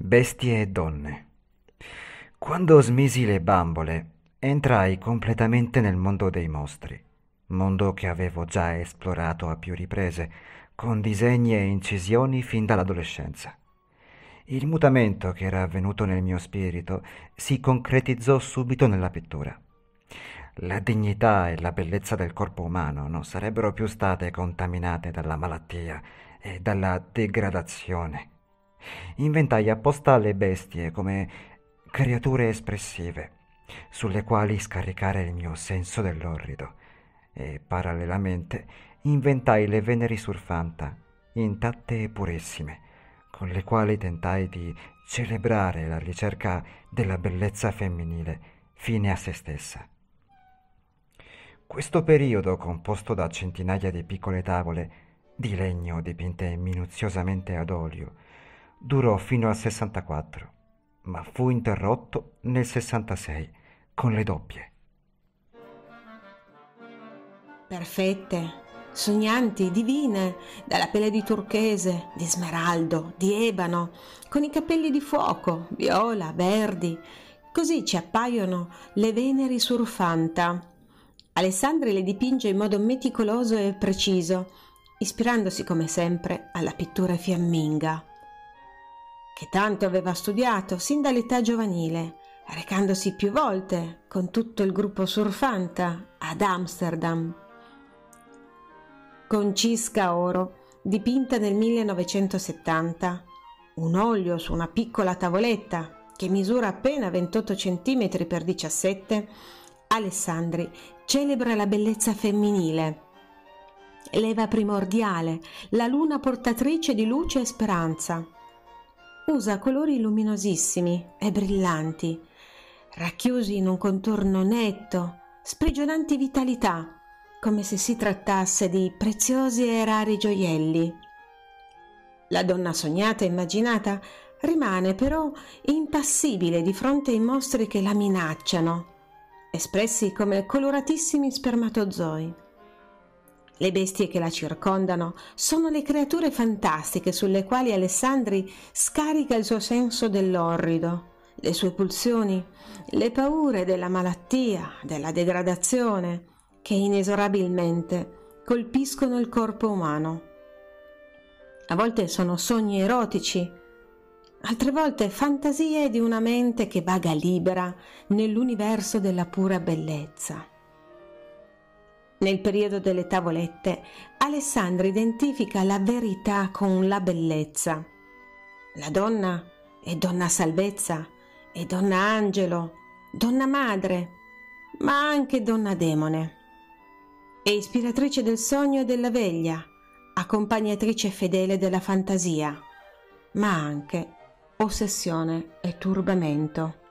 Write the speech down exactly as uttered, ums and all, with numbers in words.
Bestie e donne. Quando smisi le bambole, entrai completamente nel mondo dei mostri, mondo che avevo già esplorato a più riprese, con disegni e incisioni fin dall'adolescenza. Il mutamento che era avvenuto nel mio spirito si concretizzò subito nella pittura. La dignità e la bellezza del corpo umano non sarebbero più state contaminate dalla malattia e dalla degradazione. Inventai apposta le bestie come creature espressive, sulle quali scaricare il mio senso dell'orrido, e parallelamente inventai le Veneri Surfanta, intatte e purissime, con le quali tentai di celebrare la ricerca della bellezza femminile fine a se stessa. Questo periodo, composto da centinaia di piccole tavole di legno dipinte minuziosamente ad olio, durò fino al sessantaquattro, ma fu interrotto nel sessantasei con le doppie. Perfette, sognanti, divine, dalla pelle di turchese, di smeraldo, di ebano, con i capelli di fuoco, viola, verdi. Così ci appaiono le Veneri Surfanta. Alessandri le dipinge in modo meticoloso e preciso, ispirandosi come sempre alla pittura fiamminga, che tanto aveva studiato sin dall'età giovanile, recandosi più volte con tutto il gruppo Surfanta ad Amsterdam. Concisca Oro, dipinta nel millenovecentosettanta, un olio su una piccola tavoletta che misura appena ventotto centimetri per diciassette, Alessandri celebra la bellezza femminile, l'Eva primordiale, la luna portatrice di luce e speranza. Usa colori luminosissimi e brillanti, racchiusi in un contorno netto, sprigionanti vitalità, come se si trattasse di preziosi e rari gioielli. La donna sognata e immaginata rimane però impassibile di fronte ai mostri che la minacciano, espressi come coloratissimi spermatozoi. Le bestie che la circondano sono le creature fantastiche sulle quali Alessandri scarica il suo senso dell'orrido, le sue pulsioni, le paure della malattia, della degradazione, che inesorabilmente colpiscono il corpo umano. A volte sono sogni erotici, altre volte fantasie di una mente che vaga libera nell'universo della pura bellezza. Nel periodo delle tavolette, Alessandri identifica la verità con la bellezza. La donna è donna salvezza, è donna angelo, donna madre, ma anche donna demone. È ispiratrice del sogno e della veglia, accompagnatrice fedele della fantasia, ma anche ossessione e turbamento.